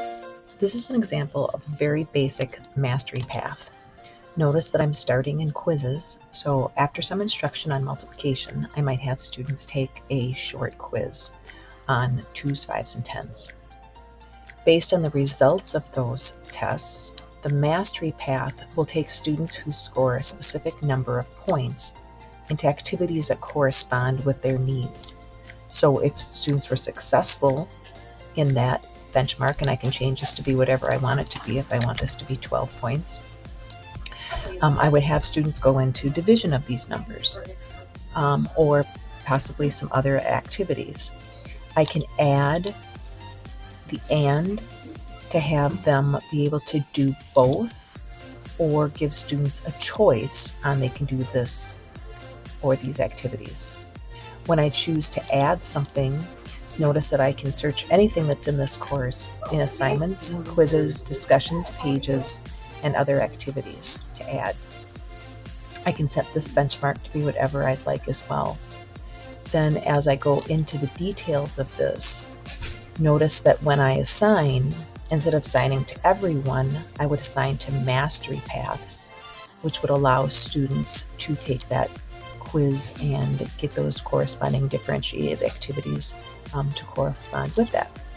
This is an example of a very basic mastery path. Notice that I'm starting in quizzes, so after some instruction on multiplication, I might have students take a short quiz on 2s, 5s, and 10s. Based on the results of those tests, the mastery path will take students who score a specific number of points into activities that correspond with their needs. So if students were successful in that benchmark, and I can change this to be whatever I want it to be, if I want this to be 12 points, I would have students go into division of these numbers, or possibly some other activities. I can add the AND to have them be able to do both, or give students a choice on they can do this or these activities. When I choose to add something, notice that I can search anything that's in this course in assignments, quizzes, discussions, pages, and other activities to add. I can set this benchmark to be whatever I'd like as well. Then as I go into the details of this, notice that when I assign, instead of assigning to everyone, I would assign to mastery paths, which would allow students to take that quiz and get those corresponding differentiated activities to correspond with that.